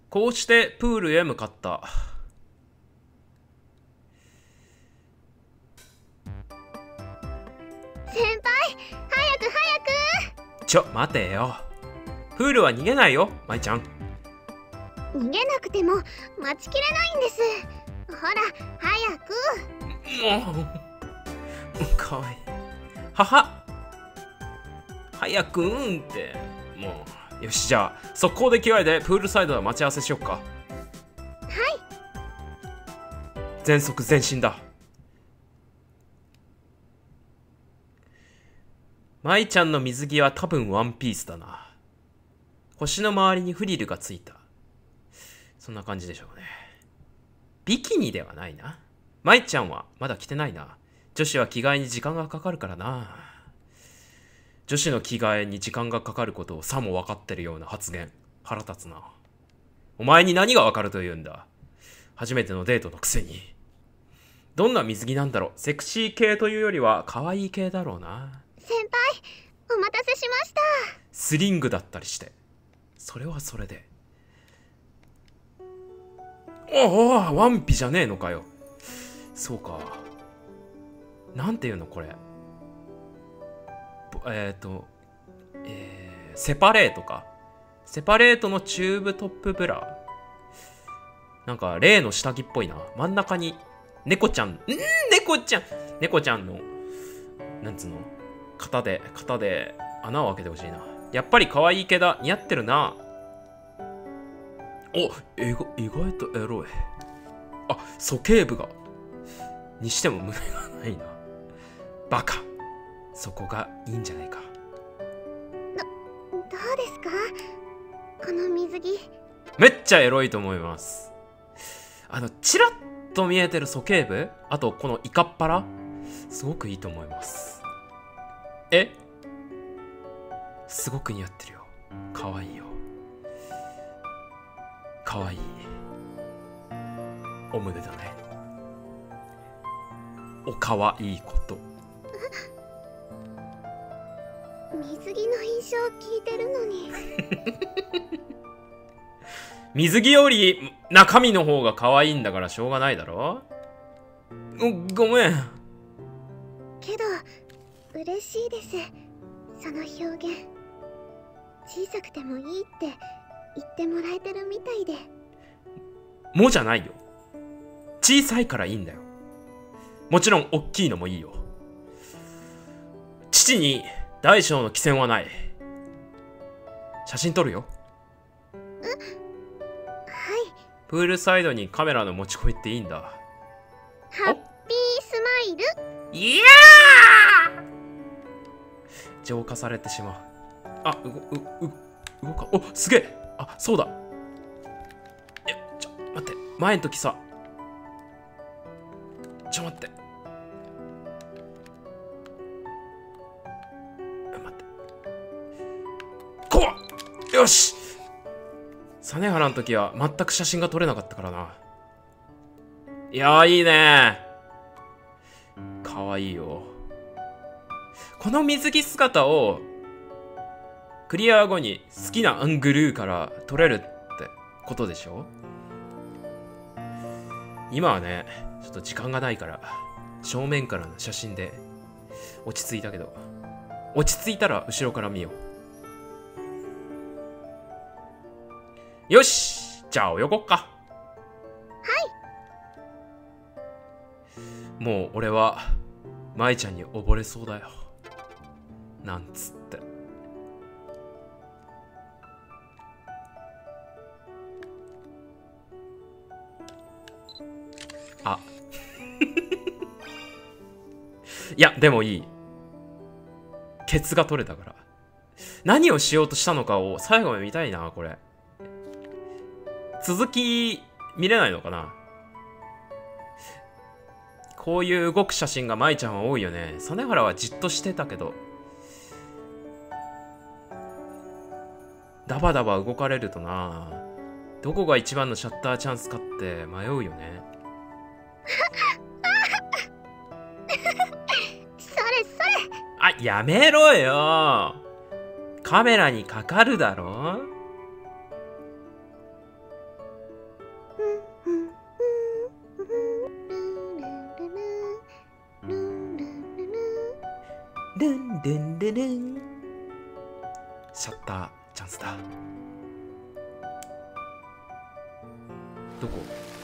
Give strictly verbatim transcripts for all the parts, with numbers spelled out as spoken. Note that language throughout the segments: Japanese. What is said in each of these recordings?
こうしてプールへ向かった。 先輩、早く早く。ちょ待てよ。プールは逃げないよ、舞ちゃん。 逃げなくても待ちきれないんです。ほら早く。 もうかわいい。はは早くんってもう。よし、じゃあ速攻で着替えてプールサイドで待ち合わせしよっか。はい。全速前進だ。舞ちゃんの水着は多分ワンピースだな。腰の周りにフリルがついた。そんな感じでしょうね。ビキニではないな。舞ちゃんはまだ着てないな。女子は着替えに時間がかかるからな。女子の着替えに時間がかかることをさも分かってるような発言。腹立つな。お前に何が分かるというんだ。初めてのデートのくせに。どんな水着なんだろう。セクシー系というよりは可愛い系だろうな。 先輩、お待たせしました。 スリングだったりして。それはそれで。おお、ワンピじゃねえのかよ。そうか。なんていうのこれ。えっと、えー、セパレートか。セパレートのチューブトップブラ。なんか例の下着っぽいな。真ん中に猫ちゃん、ん猫ちゃん猫ちゃんのなんつうの、肩で肩で穴を開けてほしいな。やっぱり可愛い系だ。似合ってるな。お、意外とエロい。あ、鼠径部がにしても胸がないな。バカ。そこがいいんじゃないか。 ど、どうですかこの水着。 めっちゃエロいと思います。あのチラッと見えてる鼠径部、あとこのイカっ腹、すごくいいと思います。え、すごく似合ってるよ。かわいいよ。かわいいお胸だね。おかわいいこと。 水着の印象聞いてるのに水着より中身の方が可愛いんだからしょうがないだろ。ごめんけど嬉しいです。その表現小さくてもいいって言ってもらえてるみたいで。 もじゃないよ。小さいからいいんだよ。もちろん大きいのもいいよ。父に大小の寄せはない。写真撮るよ。 うはい。 プールサイドにカメラの持ち込みっていいんだ。 ハッピースマイル。 いやー、浄化されてしまう。あ、う、う、う、動か、お、すげえ。あ、そうだ。え、ちょ、待って。前の時さ。ちょ、待って。待って。こうよし。実原の時は全く写真が撮れなかったからな。いやー、いいねー。かわいいよ。この水着姿をクリア後に好きなアングルから撮れるってことでしょ。今はね、ちょっと時間がないから正面からの写真で落ち着いたけど、落ち着いたら後ろから見よう。よし、じゃあ泳ごっか。はい。もう俺は舞ちゃんに溺れそうだよ。なんつって。あいやでもいい。ケツが取れたから。何をしようとしたのかを最後まで見たいな。これ続き見れないのかな。こういう動く写真が舞ちゃんは多いよね。実原はじっとしてたけど、ダバダバ動かれるとな、どこが一番のシャッターチャンスかって迷うよね。 それそれ。 あ、やめろよ。カメラにかかるだろ。 つだ。どこ？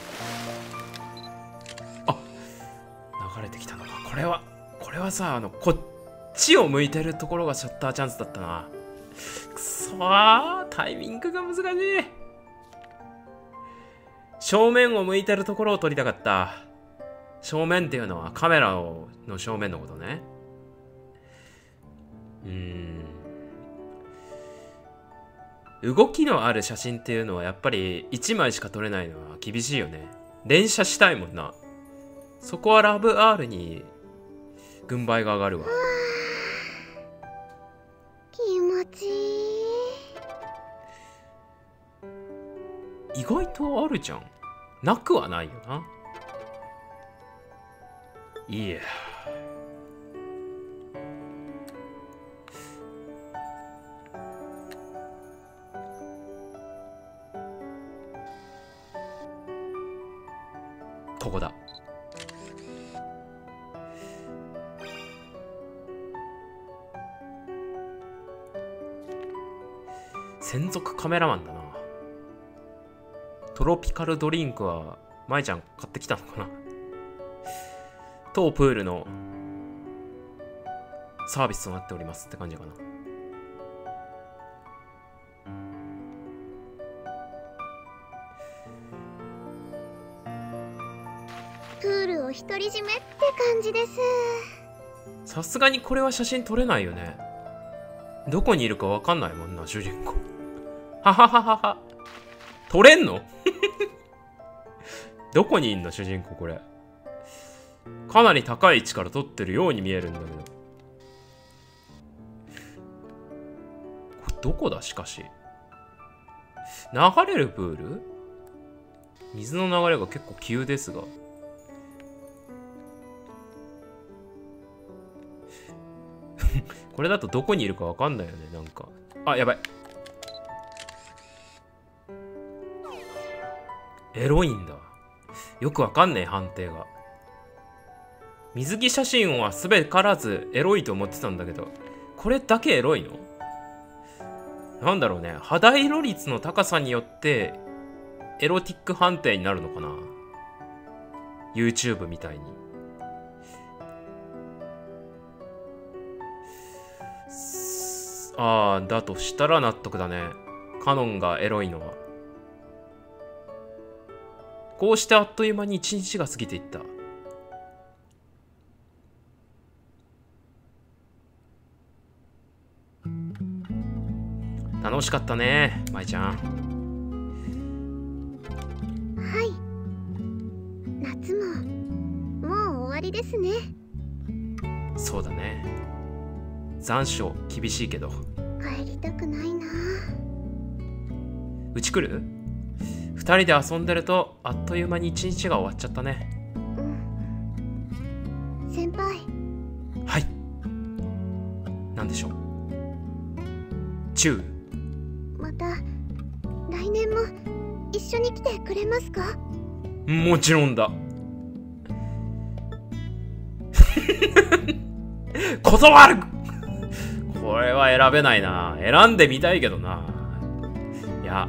あ、流れてきたのか。これはこれはさ、あのこっちを向いてるところがシャッターチャンスだったな。くそー、タイミングが難しい。正面を向いてるところを撮りたかった。正面っていうのはカメラをの正面のことね。うーん。動きのある写真っていうのはやっぱりいちまいしか撮れないのは厳しいよね。連写したいもんな。そこはラブ R に軍配が上がるわ。 気持ちいい。 意外とあるじゃん。なくはないよな。いや。ここだ。専属カメラマンだな。トロピカルドリンクは舞ちゃん買ってきたのかな。当プールのサービスとなっておりますって感じかな。 プールを独り占めって感じです。 さすがにこれは写真撮れないよね。どこにいるかわかんないもんな、主人公。ははははは。撮れんのどこにいんの主人公。これかなり高い位置から撮ってるように見えるんだけど、これどこだ。しかし流れるプール、水の流れが結構急ですが、これだとどこにいるかわかんないよね。なんか、あ、やばい。エロいんだ。よくわかんねえ判定が。水着写真はすべからずエロいと思ってたんだけど、これだけエロいの？なんだろうね。肌色率の高さによってエロティック判定になるのかな。 YouTube みたいに。ああ、だとしたら納得だね。カノンがエロいのは。こうしてあっという間に一日が過ぎていった。楽しかったね、舞ちゃん。 はい。夏ももう終わりですね。 そうだね。残暑厳しいけど。 帰りたくないな。 うち来る？二人で遊んでるとあっという間に一日が終わっちゃったね。 うん。先輩。 はい。なんでしょう。チュー。 また来年も一緒に来てくれますか？ もちろんだ。断る。これは選べないな。選んでみたいけどな。いや、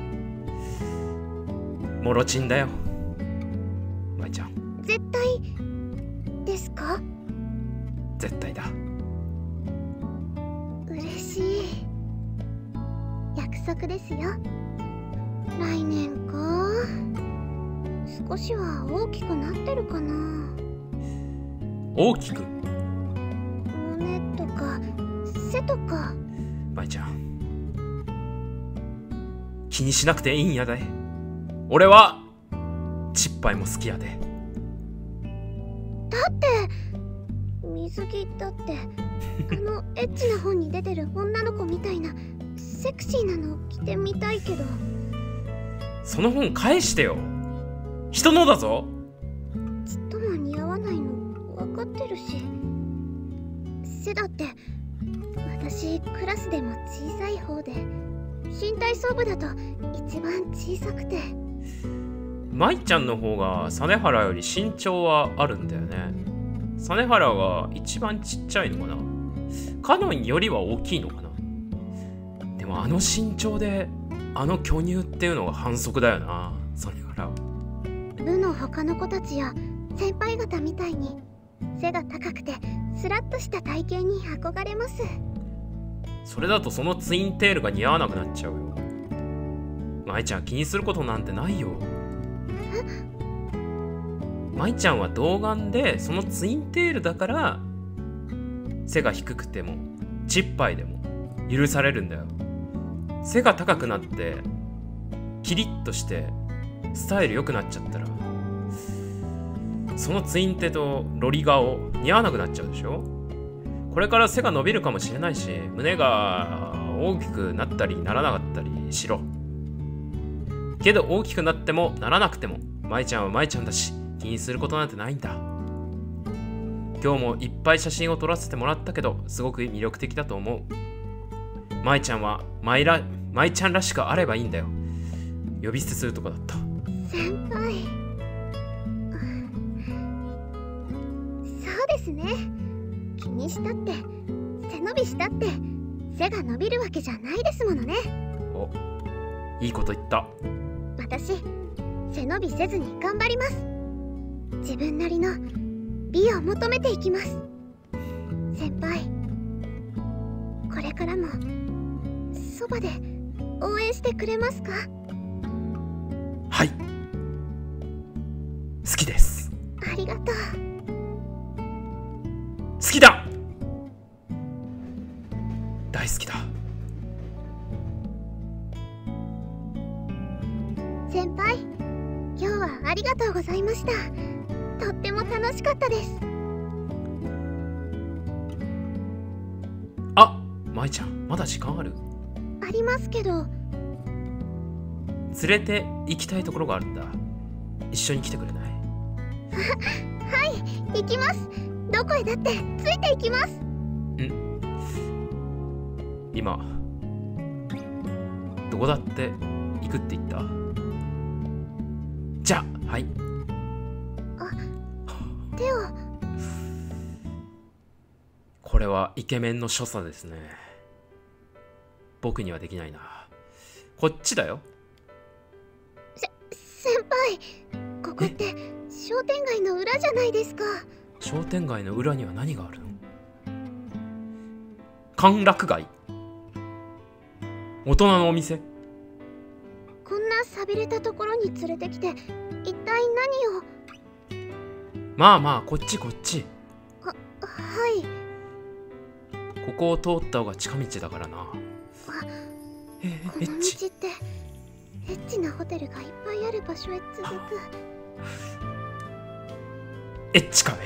モロチンだよ、舞ちゃん。 絶対ですか？ 絶対だ。 嬉しい。約束ですよ。来年か。少しは大きくなってるかな。 大きく？ 胸とか背とか。 舞ちゃん、気にしなくていいんやで。俺はチッパイも好きやで。 だって水着だってあのエッチな本に出てる女の子みたいなセクシーなの着てみたいけど。 その本返してよ。人のだぞ。 ちっとも似合わないの分かってるし。背だって私クラスでも小さい方で、新体操部だと一番小さくて。 舞ちゃんの方が実原より身長はあるんだよね。実原が一番ちっちゃいのかな。カノンよりは大きいのかな。でもあの身長であの巨乳っていうのが反則だよな。それから部の他の子たちや先輩方みたいに背が高くてスラッとした体型に憧れます。 それだとそのツインテールが似合わなくなっちゃうよ。舞ちゃん気にすることなんてないよ。舞ちゃんは童顔でそのツインテールだから背が低くてもちっぱいでも許されるんだよ。背が高くなってキリッとしてスタイル良くなっちゃったらそのツインテとロリ顔似合わなくなっちゃうでしょ。これから背が伸びるかもしれないし胸が大きくなったりならなかったりしろ。けど大きくなってもならなくても舞ちゃんは舞ちゃんだし気にすることなんてないんだ。今日もいっぱい写真を撮らせてもらったけどすごく魅力的だと思う。舞ちゃんは舞ら舞ちゃんらしくあればいいんだよ。呼び捨てするとこだった。 先輩、そうですね。気にしたって背伸びしたって背が伸びるわけじゃないですものね。 お、いいこと言った。 私背伸びせずに頑張ります。自分なりの美を求めていきます。先輩、これからもそばで応援してくれますか？ はい、好きです。 ありがとう。 好きだ。大好きだ。 先輩、今日はありがとうございました。とっても楽しかったです。 あ、舞ちゃんまだ時間ある？ ありますけど。 連れて行きたいところがあるんだ。一緒に来てくれない？ はい、行きます。どこへだってついていきます。 ん？今どこだって行くって言った？じゃあ、はい。 あ、手を。 これはイケメンの所作ですね。僕にはできないな。こっちだよ。 せ、先輩、ここって商店街の裏じゃないですか。 商店街の裏には何があるの？歓楽街？大人のお店？ こんな寂れたところに連れてきて一体何を？ まあまあ、こっちこっち。 は、はい。 ここを通った方が近道だからな。えー、 この道ってエッチなホテルがいっぱいある場所へ続く。 エッチかい？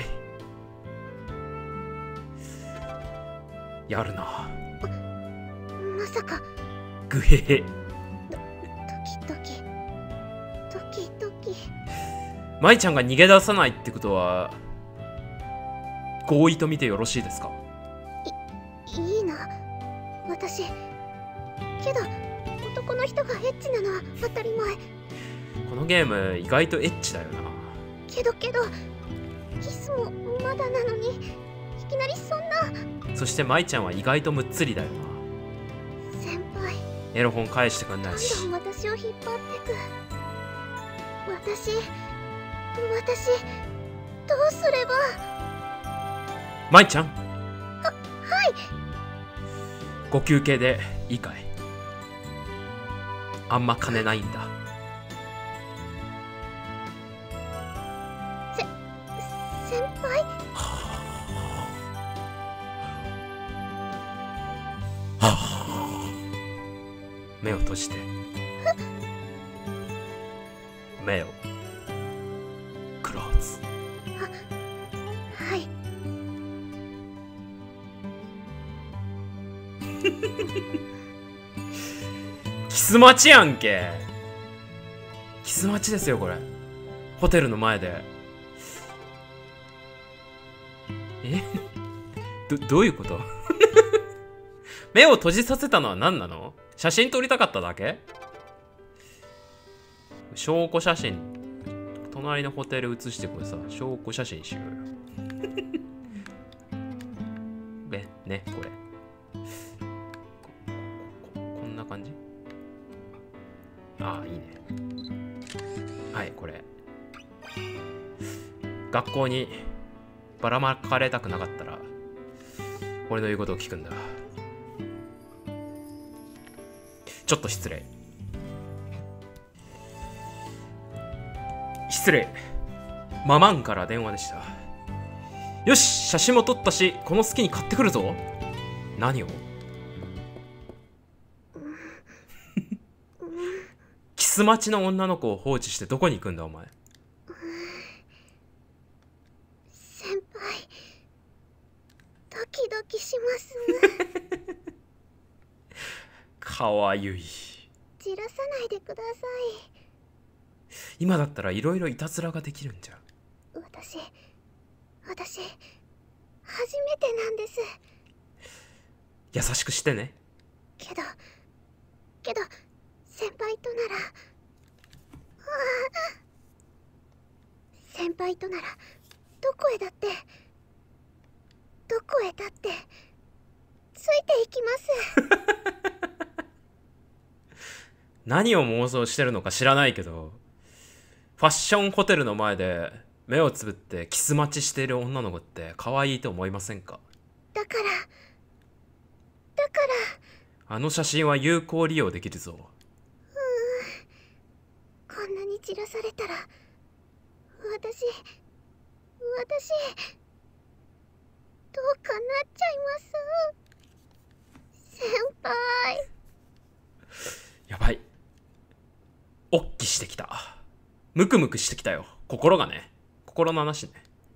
やるな。 まさか。 グヘヘ。 ドキドキドキドキ。 舞ちゃんが逃げ出さないってことは合意と見てよろしいですか？ いいいな、私。けど男の人がエッチなのは当たり前。 このゲーム意外とエッチだよな。 けどけどキスもまだなのにいきなりそんな。 そして舞ちゃんは意外とむっつりだよな。 先輩、 エロ本返してくんないし。 どんどん私を引っ張ってく。私私どうすれば。 舞ちゃん、 は、はい。 ご休憩でいいかい？あんま金ないんだ。 せ、先輩。 目を閉じて。目をクローズ。 はい。 キス待ちやんけ。キス待ちですよこれ。ホテルの前で。えどどういうこと？目を閉じさせたのは何なの？写真撮りたかっただけ？証拠写真、隣のホテル写してこれさ、証拠写真しようよ。ね、ね、これこここんなああ、いいね。はい、これ。学校にばらまかれたくなかったら俺の言うことを聞くんだ。ちょっと失礼。失礼。ママンから電話でした。よし、写真も撮ったし、この好きに買ってくるぞ。何を？キス待ちの女の子を放置してどこに行くんだお前。 先輩、ドキドキします。 かわゆい。 じらさないでください。 今だったらいろいろいたずらができるんじゃ。 私私初めてなんです。 優しくしてね。 けどけど先輩となら、先輩とならどこへだってどこへだってついていきます。 何を妄想してるのか知らないけど、ファッションホテルの前で目をつぶってキス待ちしている女の子って可愛いと思いませんか？ だからだからあの写真は有効利用できるぞ。 こんなに散らされたら私私どうかなっちゃいます先輩。 やばい、おっきしてきた。ムクムクしてきたよ、心がね。心の話ね。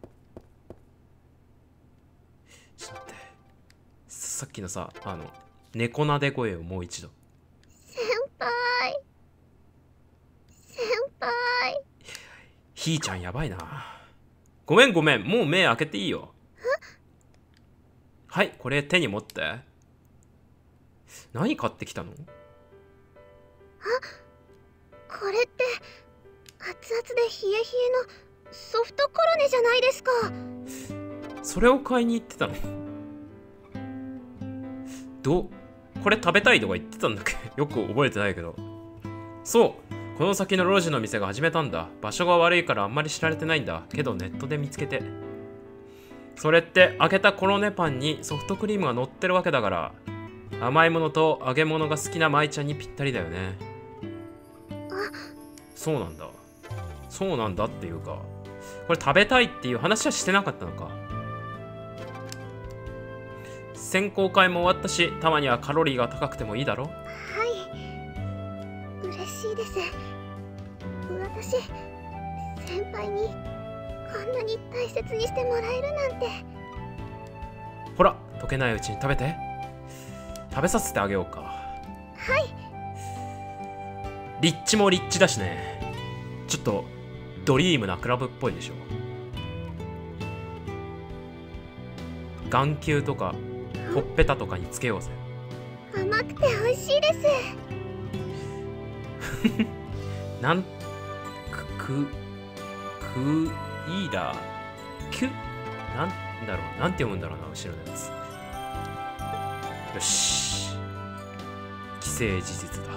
ちょっと待って、さっきのさ、あの猫なで声をもう一度。 先輩先輩。 ひーちゃんやばいな。ごめんごめん、もう目開けていいよ。はい、これ手に持って。何買ってきたの？ あ、これって熱々で冷え冷えのソフトコロネじゃないですか。 それを買いに行ってたの？どう、これ食べたいとか言ってたんだっけ？よく覚えてないけど。そう、この先の路地の店が始めたんだ。場所が悪いからあんまり知られてないんだけど、ネットで見つけて。それって開けたコロネパンにソフトクリームが乗ってるわけだから、甘いものと揚げ物が好きな舞ちゃんにぴったりだよね。そうなんだ。そうなんだっていうか、これ食べたいっていう話はしてなかったのか。選考会も終わったし、たまにはカロリーが高くてもいいだろ。 はい、嬉しいです。私先輩にこんなに大切にしてもらえるなんて。 ほら、溶けないうちに食べて。食べさせてあげようか。 はい。 立地も立地だしね。ちょっとドリームなクラブっぽいでしょ。眼球とかほっぺたとかにつけようぜ。 甘くて美味しいです。 なんくくくいらくなんだろう、なんて読むんだろうな、後ろのやつ。よし、既成事実だ。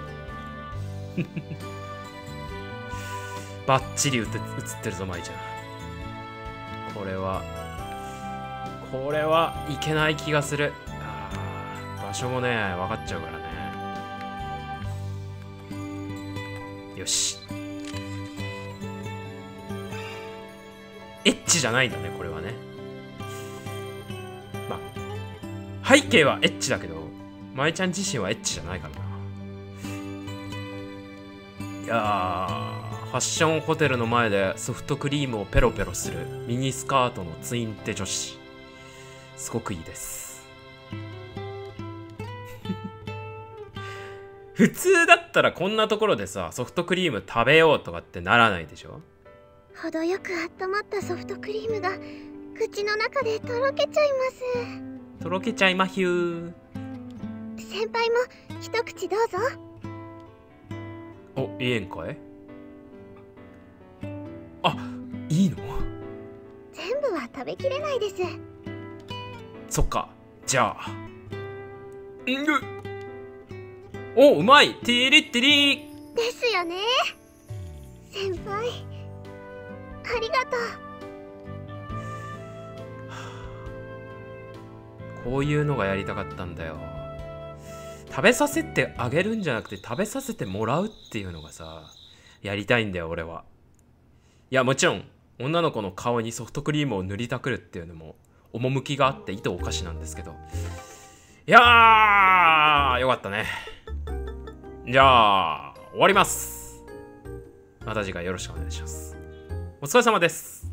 バッチリ映ってるぞ舞ちゃん。これはこれはいけない気がする。あー、場所もね分かっちゃうからね。よし、エッチじゃないんだね、これはね。まあ背景はエッチだけど、舞ちゃん自身はエッチじゃないからな。いやー、ファッションホテルの前でソフトクリームをペロペロするミニスカートのツインテ女子、すごくいいです。普通だったらこんなところでさ、ソフトクリーム食べようとかってならないでしょ。 程よく温まったソフトクリームが口の中でとろけちゃいます。 とろけちゃいまひゅー。 先輩も一口どうぞ。 お、いいえんかい。あ、いいの？ 全部は食べきれないです。 そっか、じゃあ。んぐお、うまい。ティリッティリー。 ですよね。先輩、ありがとう。こういうのがやりたかったんだよ。食べさせてあげるんじゃなくて食べさせてもらうっていうのがさ、やりたいんだよ俺は。いやもちろん女の子の顔にソフトクリームを塗りたくるっていうのも趣があって意図おかしなんですけど、いやーよかったね。じゃあ終わります。また次回よろしくお願いします。お疲れ様です。